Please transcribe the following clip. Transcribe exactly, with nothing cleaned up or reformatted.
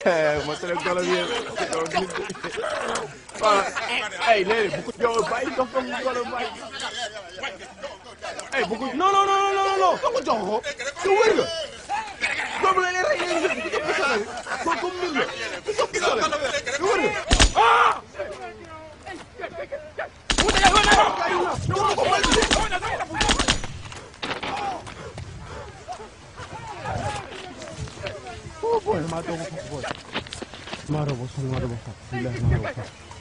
ma tere golo bi voilà ay léegi bu ko jox bàyyi ko foog golo bàyyi ay bu ko non non non non non ko jox ko su wër nga doomu la rey léegi ko ko mbir la ko pisole su wër nga ah Oh boy, ma dogo boy. Ma dogo, ma dogo. Billahi ma dogo.